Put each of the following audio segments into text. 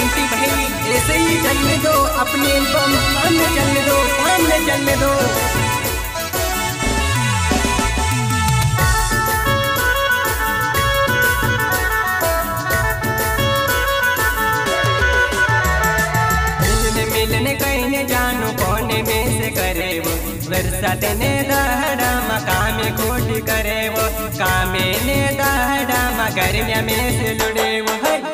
बंटी भाई ऐसे ही चलने दो, अपने एल्बम सामने चलने दो, सामने चलने दो। मिलने कहने जानू कोने में से करे वो, बरसात ने दहड़ा मकाम कोटी करे वो, कामे ने दहड़ा मगरिया में से लुड़े वो।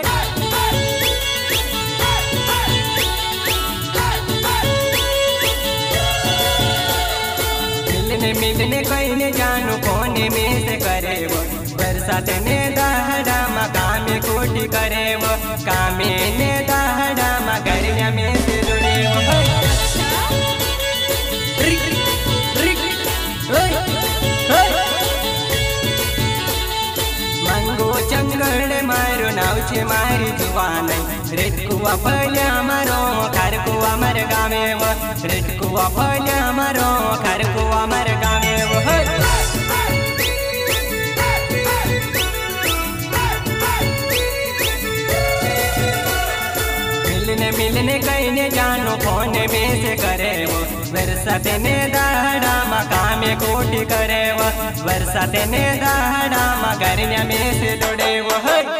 मिलने कहने जानू कोने में से करे वो, बरसात ने दहड़ा मकाम कोटी करे वो, कामे ने दहड़ा मगरिया में से लुड़े वो। मंगो चंगड़ मारो नाव छे मारी जुवान, रेत कुआ फल्या मारो खार कुआ मर गावे वो, रेत कुआ फल्या मारो खार कुआ मर गावे वो। मिलने कहने जानू फोन में से करे वो, बरसात ने दहड़ा मकाम कोटी करे वो, बरसात ने दहड़ा मगरिया में से लुड़े वो।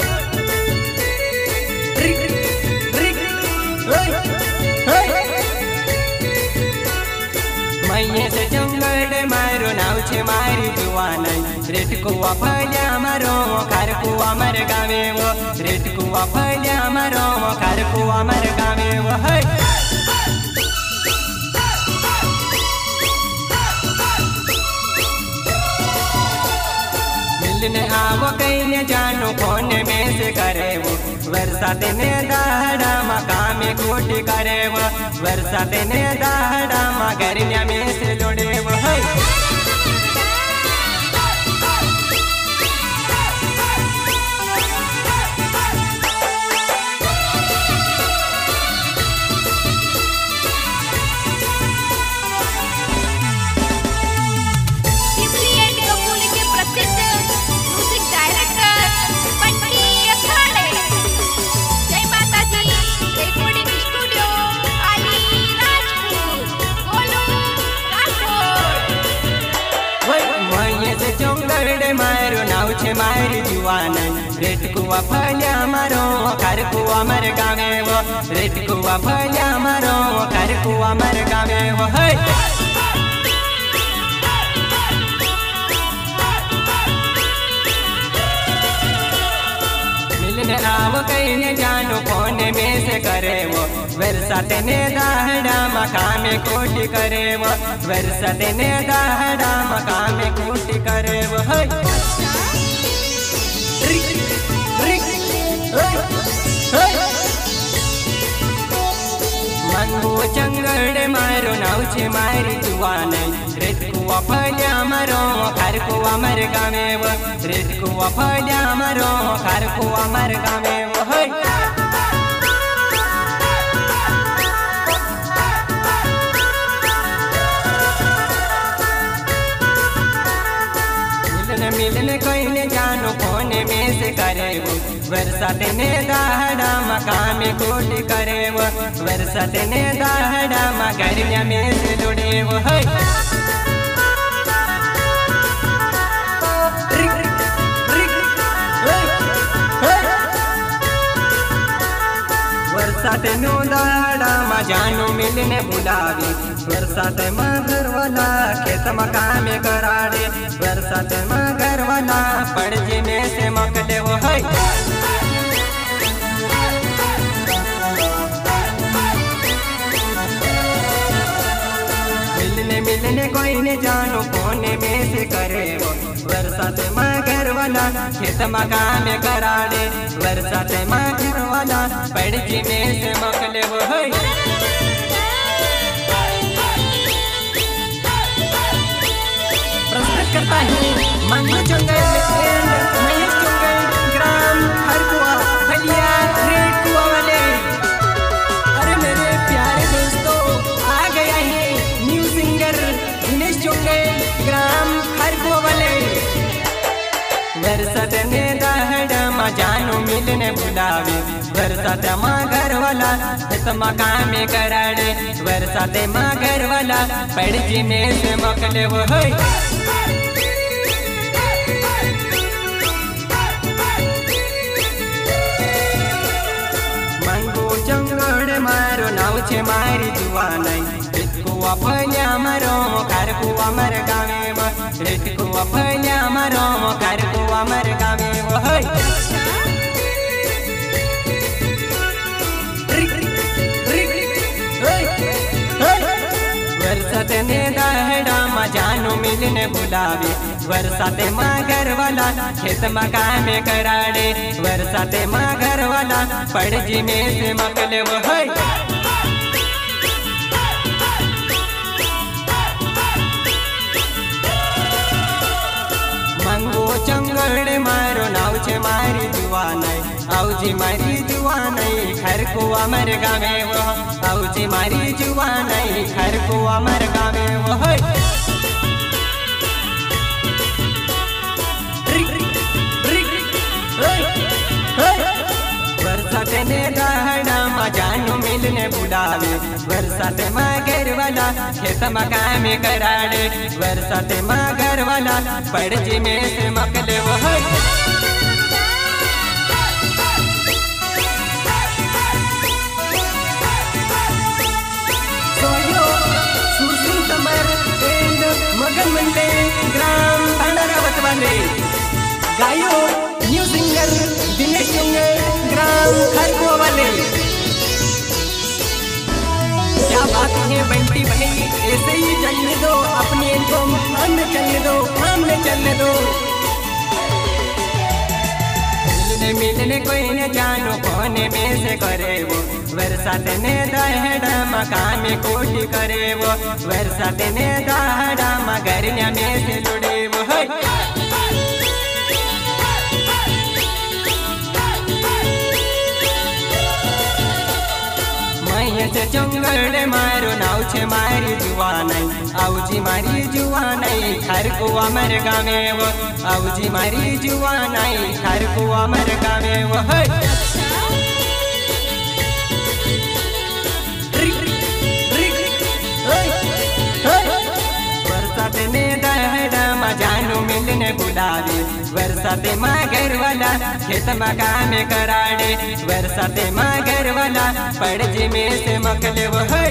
मैये से जंगड़ मारो नाव छे मारी जुवान, रेत कुआ फल्या मारो खार कुआ मर गावे वो, रेत कुआ फल्या मारो खार कुआ मर गावे वो। मिलने आवो कहने जानू फोन में से करे वो, बरसात ने दहड़ा मकाम कोटी करे वो, बरसात ने दहड़ा मगरिया में से लुड़े वो। मारो नाव छे मारी जुवान, रेत कुआ फल्या मारो खार कुआ मर गावे वो, रेत कुआ फल्या मारो खार कुआ मर गावे वो। मिलने आओ कहने जानू फोन में से करे वो, बरसात ने दहड़ा मकाम कोटी करे वो, बरसात ने दहड़ा मकाम कोटी करे वो। मंगो चंगड़ मारो नाव छे मारी जुवान, रेत कुआ फल्या मारो खार कुआ मर गावे वो, रेत कुआ फल्या मारो खार कुआ मर गावे वो। मिलने कहने जानू फोन में से करे वो, बरसात ने दहड़ा मकाम कोटी करे वो, बरसात ने दहड़ा मगरिया में से लुड़े वो। बरसात नो दहड़ा मा जानू मिलने बुलावी, बरसात माँ घर वाला खेत मकाम कराड़े, बरसात माँ घर वाला पड़जे में से मकले वो। मिलने कोई ने जानू कोने में से करे वो, बरसात माँ घर वाला खेत मकाम कराड़े, बरसात माँ घर वाला पड़जे में से मकले वो। प्रस्तुत करता हूँ मंगू चंगड़ महेश चंगड़, ग्राम हर कुआ फलिया रेत कुआ वाले। अरे मेरे प्यारे दोस्तों आ गया है न्यू सिंगर दिनेश चंगड़, ग्राम हर कुआ वाले। बरसात ने दहड़ा मा जानो मिलने बुलावे बरसात माँ घर वाला तमा काम कराड़े बरसात माँ घर वाला पड़जी में से मकले वो है मंगो चंगड़ मारो नाव छे मारी जुआ नहीं को अपन्या मरो कर को अमर गावे रेत को अपन्या मरो कर को अमर गावे वो है बरसात ने दहड़ा माँ जानो मिलने बुलावे बरसात माँ घर वाला खेत मकान में कराड़े बरसात माँ घर वाला पड़जी में से मकले वो है मंगो चंगड़ मारो नाव छे मारी जुआ नहीं औजी मारी जुआ नहीं खर को अमर गावे वो औजी मारी जुआ नहीं खर को अमर गावे वो है बरसात ने दहड़ा माँ जानो मिलने बुलावे बरसात माँ घर वाला खेत मकान में कराड़े बरसात माँ घर वाला पड़जी में से मकले वो है मगन मंडे ग्राम भंडारावत वाले गायो न्यू सिंगर दिनेश ग्राम खरगोन वाले क्या बात है बंटी भाई ऐसे ही चलने दो अपने इनको हम चलने दो हमने चलने दो मिलने कोई न जानो कोने में से करे वो बरसात ने दहड़ा मकान में कोठी करे वो बरसात ने दहड़ा मगरन्या में से जुड़े वो है से चंगड़ मारो नाव छे मारी जुआ नहीं औजी मारी जुआ नहीं खर को अमर गावे वो औजी मारी जुआ नहीं खर को अमर गावे वो है बरसात ने दहड़ा माँ जानो मिलने बुलावे बरसात माँ घर वाला खेत मकान में कराड़े बरसात माँ घर वाला पड़जी में से मकले वो है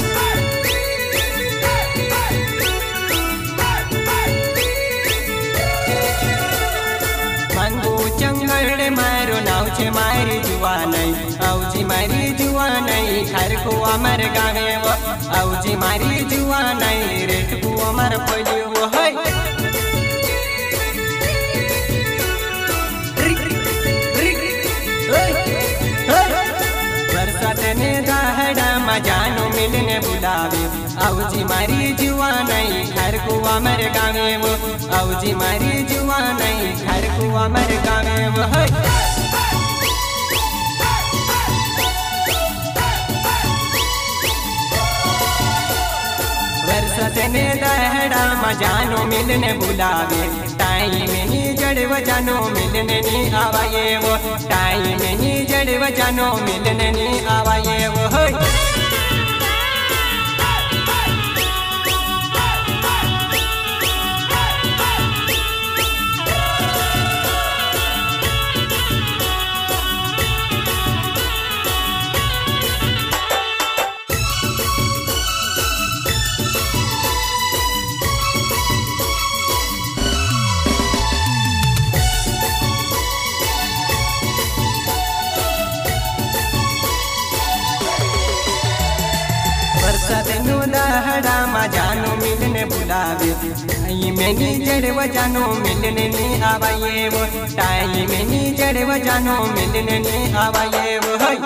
मंगो चंगड़ मारो नाव छे मारी जुआ नहीं औजी मारी जुआ नहीं खर को अमर गावे वो औजी मारी जुआ नहीं रेत को अमर पड़े वो है बरसात ने दहड़ा माँ जानो मिलने बुलावे औजी मारी जुआ नहीं खर को अमर गावे वो औजी मारी जुआ नहीं खर को अमर गावे वो है बरसात ने दहड़ा माँ जानो मिलने बुलावे टाइम ही जड़ जानो मिलने नहीं आवाये वो टाइम ही जड़ जानो मिलने नहीं आवाये वो है दहड़ा माँ जानो मिलने बुलावे टाइम नी जड़ जानो मिलने नहीं आवाये वो टाइम नी जड़ जानो मिलने नहीं आवाये वो है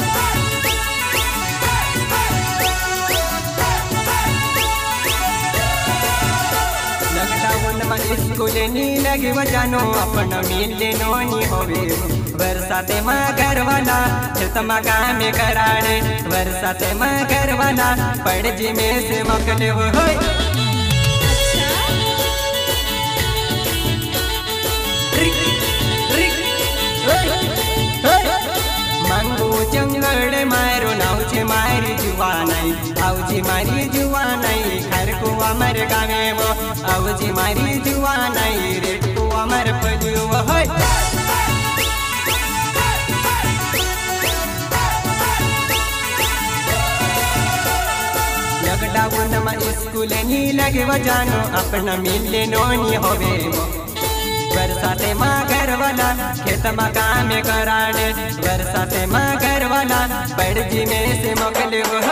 स्कूल नी लगे जानो अपन मिलने नी होवे बरसाते माँ घर वाला तमा काम कराड़े बरसाते माँ घर वाला पड़जी में से मकले हो जुवानाई आउजी मारी जुवानाई खर को अमर गावे वो आउजी मारी जुवानाई रेट को अमर पलियो होय लॉकडाउन में स्कूल नहीं लगे वो जानो अपना मिले नोनी होवे वो बरसाते माँ घर वाला खेत में काम कराने बरसाते माँ घर वाला पड़जी में से मोकले वो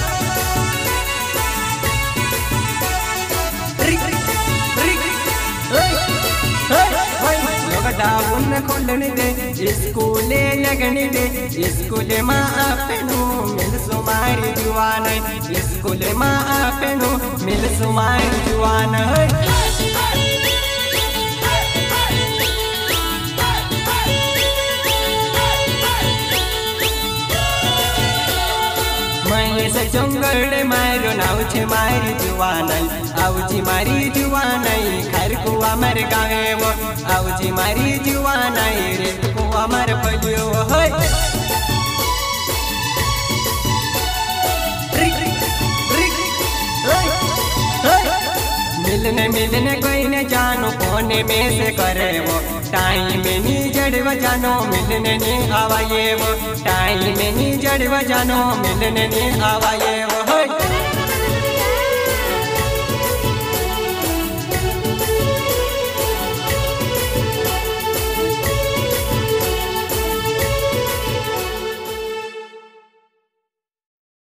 लॉकडाउन खोलने दे स्कूले लगने दे स्कूल माँ अपनू मिल सुमारी जुआन स्कूल माँ अपनू मिल सुमारी जुआन चोंगड़ मारो नाव छे मारी जुवानाई आउजी मारी जुवानाई खर को अमर गावे वो आउजी मारी जुवानाई रे को अमर पलियो होय मिलने कोई न जानो कोने में से करे वो टाइम में नहीं जड़व जानो मिलने नहीं आवाये वो टाइम में नहीं जड़व जानो मिलने नहीं आवाये वो